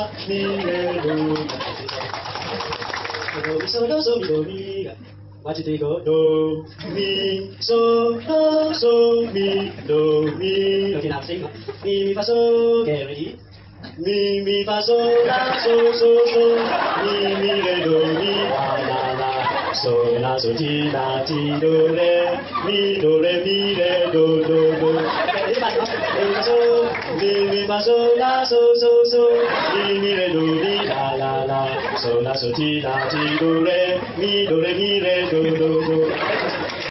mi re do do mi so do so mi do mi watch it go do mi so mi do mi okay now sing mi fa so okay ready mi fa so la so mi re do mi la so ti la ti do re mi re mi re do okay mi fa so la so mi re do mi la so ti la ti do re mi re do